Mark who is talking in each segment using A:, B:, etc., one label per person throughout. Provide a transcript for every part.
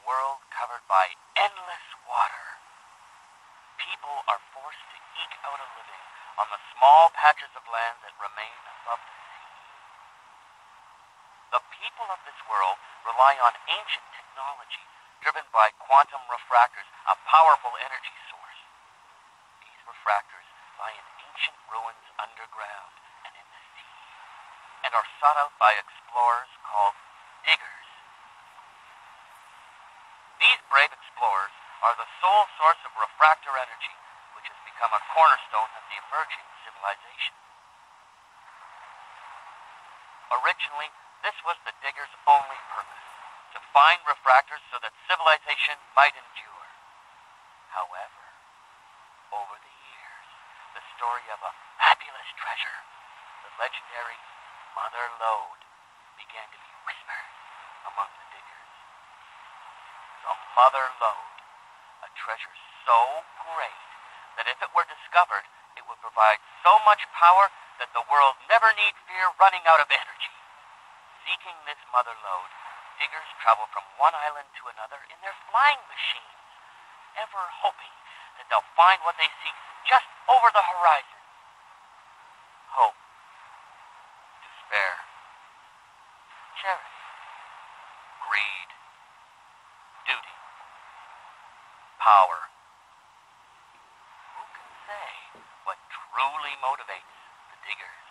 A: world covered by endless water. People are forced to eke out a living on the small patches of land that remain above the sea. The people of this world rely on ancient technology driven by quantum refractors, a powerful energy source. These refractors lie in ancient ruins underground and in the sea, and are sought out by explorers called diggers. These brave explorers are the sole source of refractor energy, which has become a cornerstone of the emerging civilization. Originally, this was the diggers' only purpose, to find refractors so that civilization might endure. However, over the years, the story of a fabulous treasure, the legendary Mother Lode, began to be whispered among the diggers. The Mother Lode, a treasure so great that if it were discovered, it would provide so much power that the world never need fear running out of energy. Seeking this Mother Lode, diggers travel from one island to another in their flying machines, ever hoping that they'll find what they seek just over the horizon. Hope, despair, charity, greed, duty, power. Who can say what truly motivates the diggers?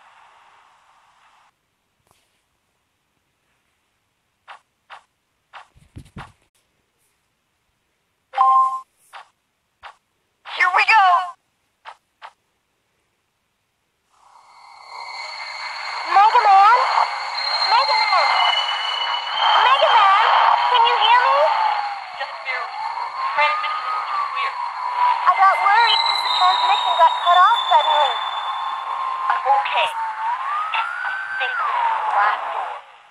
A: Here we go!
B: Mega Man? Mega Man! Mega Man! Can you hear me?
A: Just barely. Transmission is too weird.
B: I got worried because the transmission got cut off suddenly.
A: I'm okay. I think this is the last door.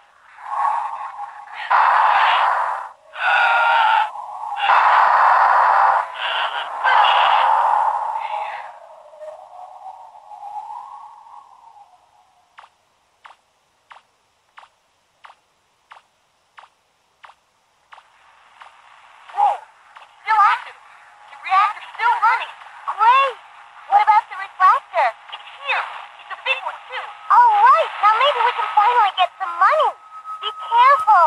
A: Whoa! It's still active. The reactor's still running.
B: Great! What about the refractor?
A: It's here. It's a big one, too.
B: All right, now maybe we can finally get some money. Be careful.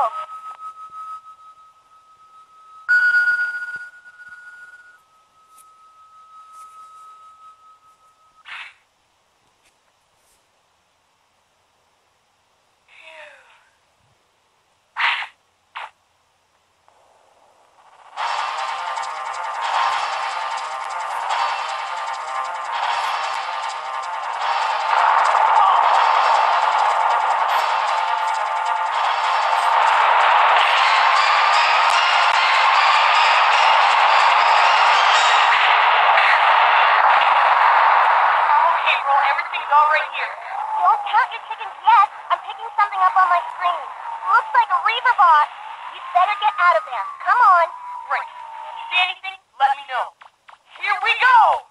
A: Okay, bro. Everything's all right here.
B: Don't count your chickens yet. I'm picking something up on my screen. Looks like a Reaver bot. You'd better get out of there. Come on.
A: Right. You see anything? Let me know. Here we go!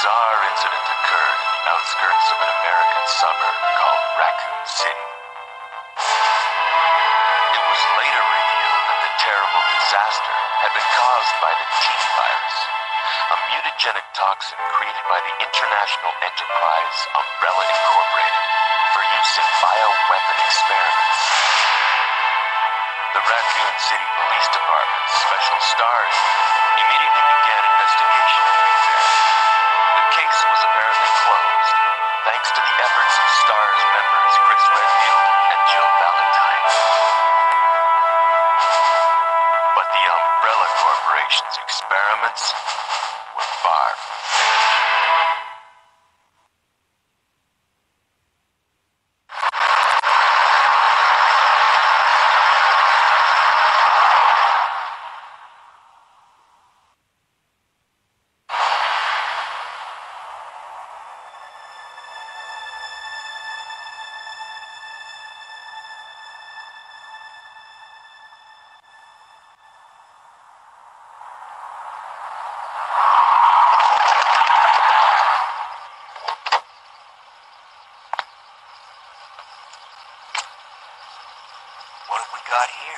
C: bizarre incident occurred in the outskirts of an American suburb called Raccoon City. It was later revealed that the terrible disaster had been caused by the T virus, a mutagenic toxin created by the international enterprise Umbrella Incorporated for use in bioweapon experiments. The Raccoon City Police Department's Special Stars immediately began investigation of the affair. The case was apparently closed, thanks to the efforts of Stars members Chris Redfield and Jill Valentine. But the Umbrella Corporation's experiments were far from finished. What have we got here?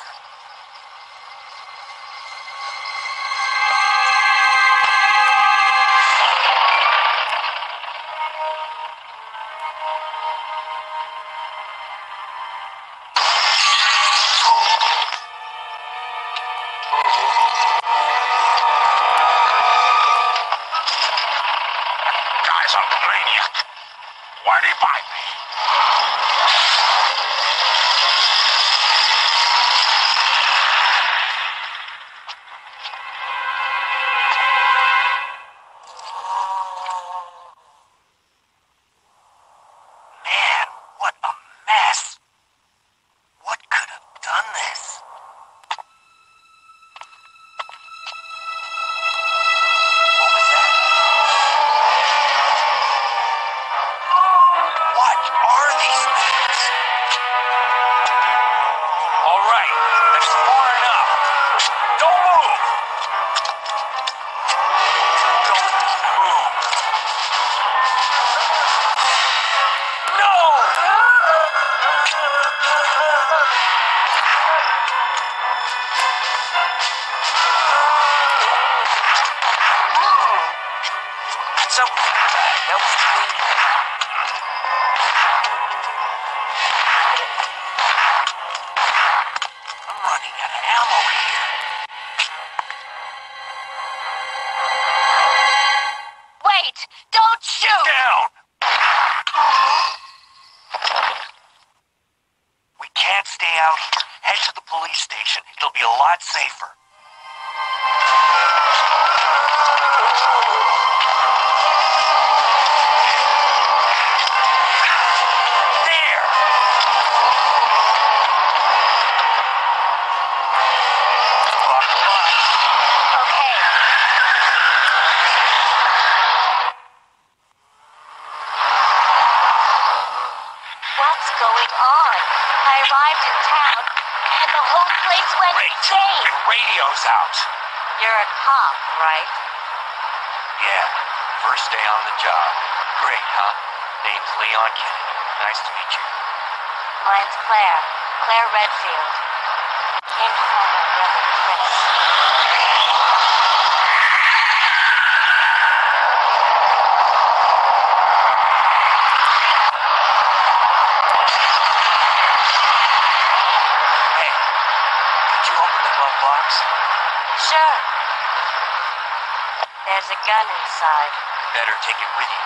C: Guy's a maniac. Why'd he bite me? Man, what a mess. What could have done this? What was that? What are these things? All right, that's far enough. Don't move. Don't move. No! It's okay. That was clean. I'm running out of ammo here.
B: Wait! Don't shoot!
C: Down! We can't stay out here. Head to the police station. It'll be a lot safer. There!
B: Okay. What's going on? I arrived in town, and the whole place went
C: Great.
B: insane.
C: The radio's out.
B: You're a cop, right?
C: Yeah, first day on the job. Great, huh? Name's Leon Kennedy. Nice to meet you.
B: Mine's Claire. Claire Redfield. I came to find my brother, Chris.
C: Hey, could you open the glove box?
B: Sure. There's a gun inside.
C: Better take it with you.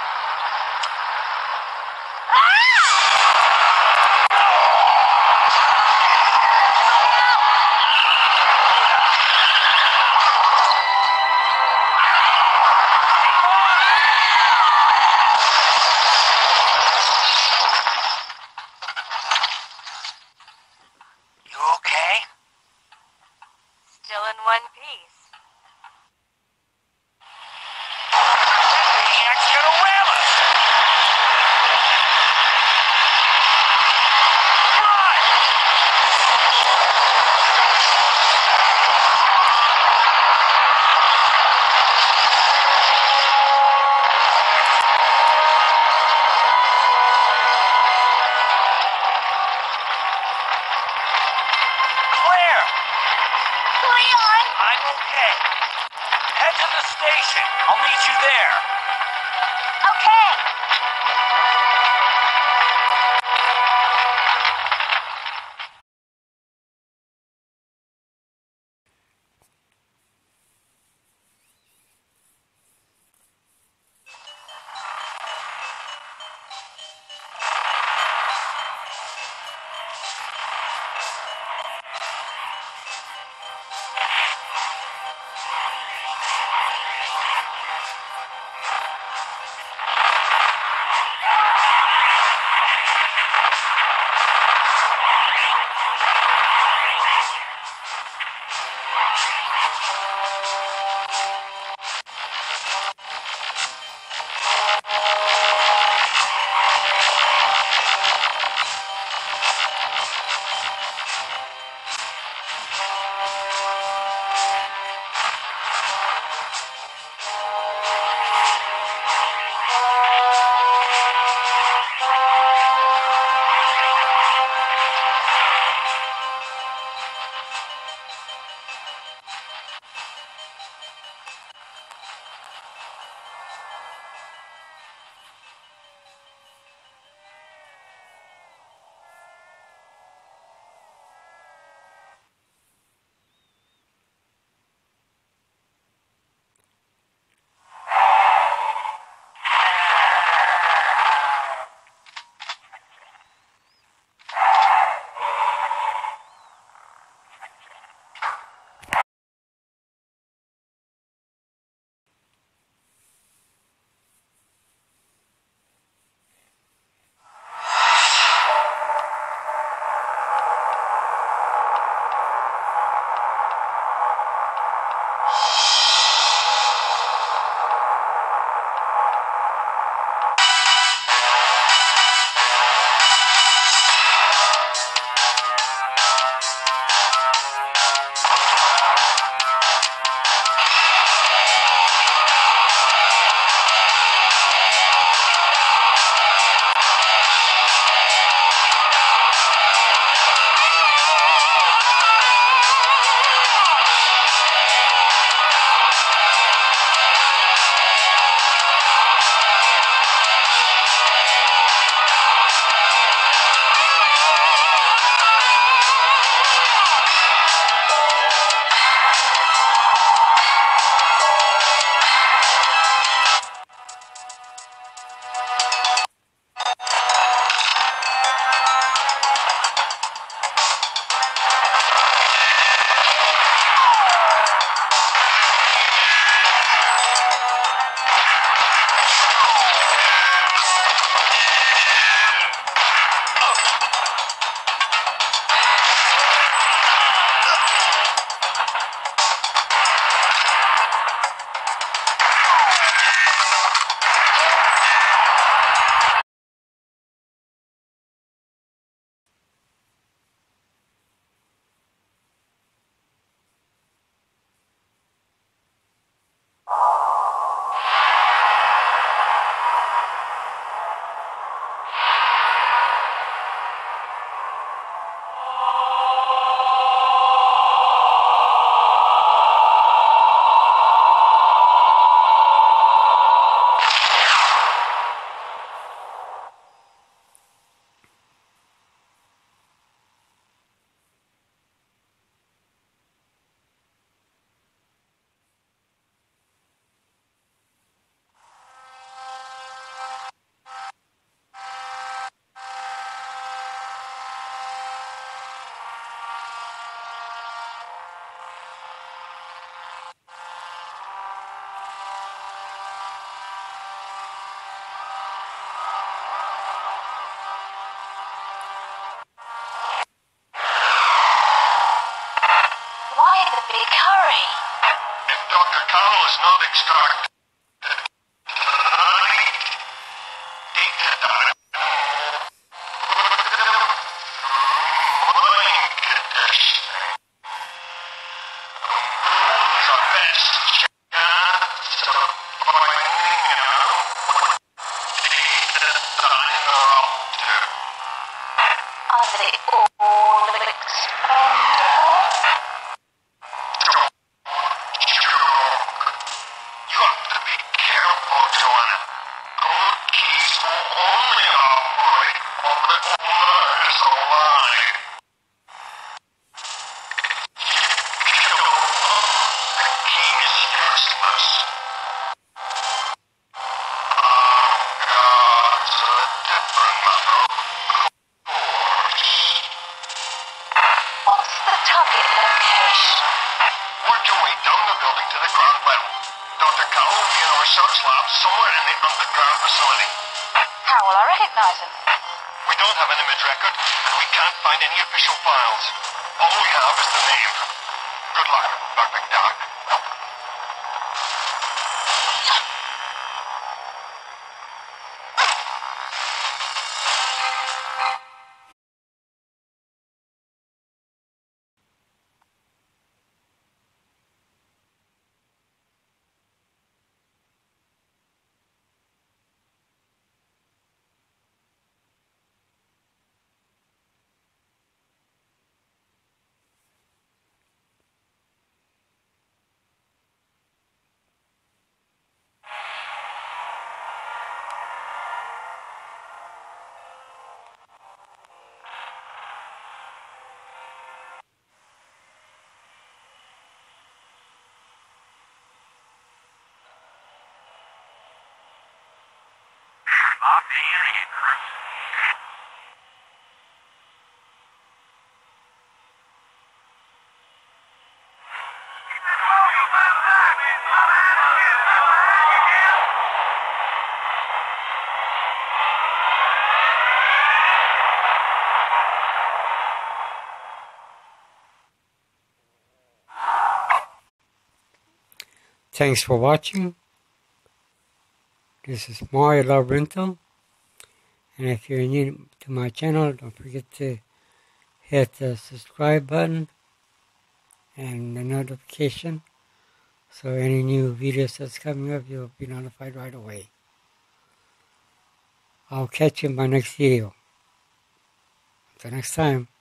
C: You okay?
B: Still in one piece.
C: Maniac's gonna ram us!
D: station. I'll meet you there.
B: Okay.
C: was not extracted.
B: Are they all expendable?
E: What's the target location?
F: Work your way down the building to the ground level. Dr. Cowell will be in our research lab somewhere in the underground facility.
E: How will I recognize him?
F: We don't have an image record, and we can't find any official files. All we have is the name. Good luck, Dr. Doc.
D: Off the area, crew.
G: Thanks for watching. This is Mario Love Rental. And if you're new to my channel, don't forget to hit the subscribe button and the notification. So any new videos that's coming up, you'll be notified right away. I'll catch you in my next video. Until next time.